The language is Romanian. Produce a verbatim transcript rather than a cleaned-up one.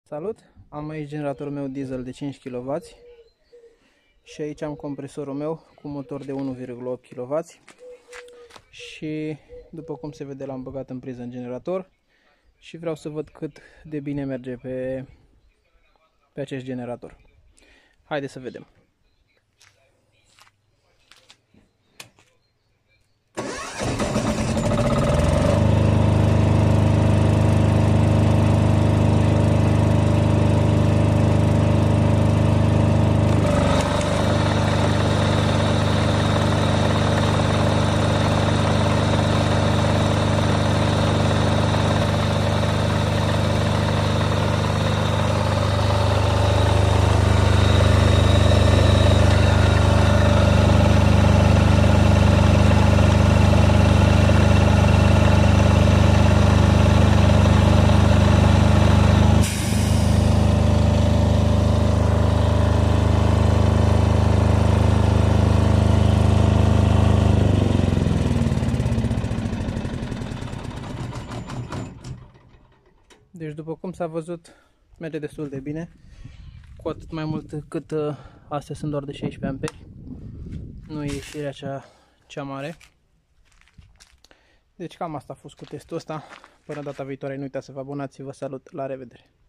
Salut! Am aici generatorul meu diesel de cinci kilowați și aici am compresorul meu cu motor de unu virgulă opt kilowați și după cum se vede l-am băgat în priză în generator și vreau să văd cât de bine merge pe, pe acest generator. Haideți să vedem! Deci după cum s-a văzut, merge destul de bine, cu atât mai mult cât uh, astea sunt doar de șaisprezece amperi, nu e ieșirea cea, cea mare. Deci cam asta a fost cu testul ăsta, până data viitoare nu uitați să vă abonați, vă salut, la revedere!